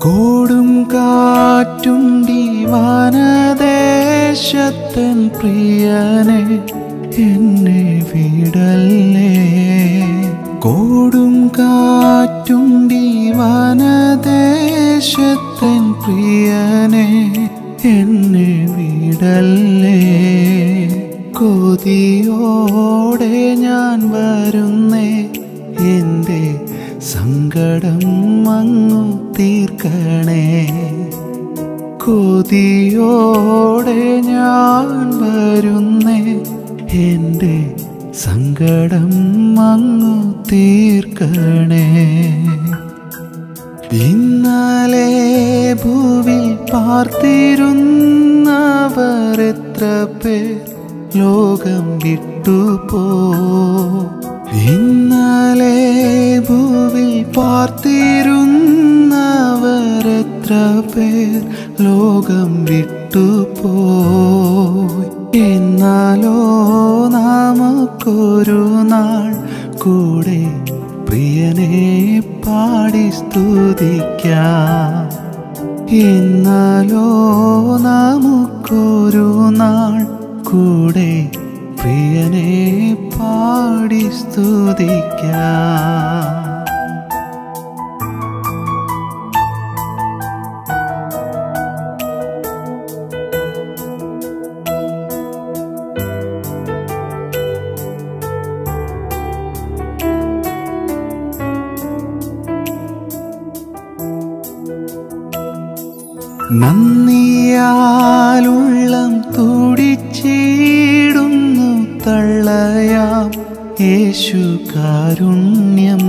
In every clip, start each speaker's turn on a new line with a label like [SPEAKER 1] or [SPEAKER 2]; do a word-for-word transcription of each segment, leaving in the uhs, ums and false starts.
[SPEAKER 1] കോടും കാറ്റുണ്ടി വനദേശത്തൻ പ്രിയനെ എന്നെ വിടല്ലേ. കോടും കാറ്റുണ്ടി വനദേശത്തൻ പ്രിയനെ എന്നെ വിടല്ലേ. കൊതിയോടെ ഞാൻ വരുന്നേ, എൻ്റെ സങ്കടം അങ്ങു തീർക്കണേ. കൊതിയോടെ ഞാൻ വരുന്നേ, എൻ്റെ സങ്കടം അങ്ങു തീർക്കണേ. ഇന്നലെ ഭൂവിൽ പാർത്തിരുന്നവർ എത്ര പേർ ലോകം വിട്ടുപോ. ഇന്നലെ ഭൂവിൽ പാർത്തിരുന്നവർ എത്ര പേർ ലോകം വിട്ടുപോയി. എന്നാലോ നമുക്കൊരു നാൾ കൂടെ പ്രിയനെ പാടി സ്തുതിക്കാം. എന്നാലോ നമുക്കൊരു നാൾ കൂടെ പ്രിയനെ പാടി സ്തുതിക്കാം. നന്ദിയാലുള്ളം തുടിച്ചിടുന്നു തള്ളയാം യേശു കാരുണ്യം.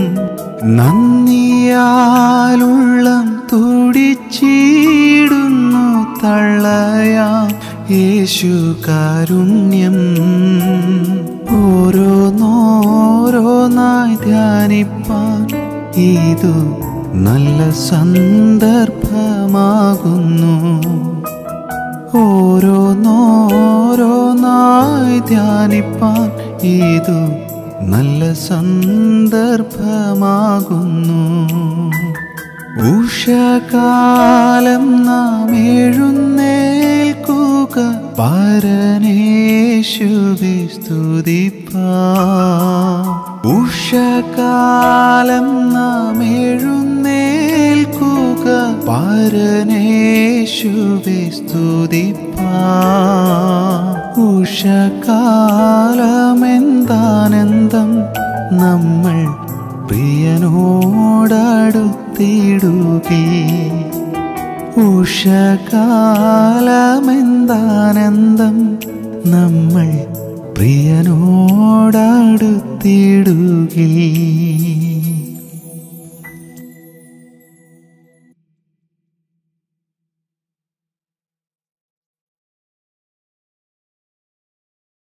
[SPEAKER 1] നന്ദിയാലുള്ളം തുടിച്ചിടുന്നു തള്ളയാം യേശു കാരുണ്യം. ഓരോന്നോരോന്നായി ധ്യാനിപ്പാൻ ഇതു നല്ല സന്ദർഭമാകുന്നു. ഓരോന്നോരോന്നായി ധ്യാനിപ്പാൻ ഇതു നല്ല സന്ദർഭമാകുന്നു. ഉഷകാലം നാം എഴുന്നേൽക്കുക, പരനേശുവെ സ്തുതിപ്പാം. ഉഷകാലം നാം എഴുന്നേൽക്കുക, പരനേശുവെ സ്തുതിപ്പാം. ഉഷകാലമെന്താനന്ദം, നമ്മൾ പ്രിയനോടടുത്തിടുകേ. ഉഷകാലമെന്താനന്ദം, നമ്മൾ പ്രിയനോടടുത്തിടുകേ.